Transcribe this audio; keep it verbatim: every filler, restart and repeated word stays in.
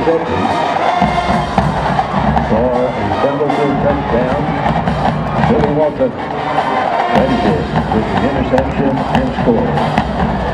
interception for a double-play touchdown. Billy Walton credited with the interception and score.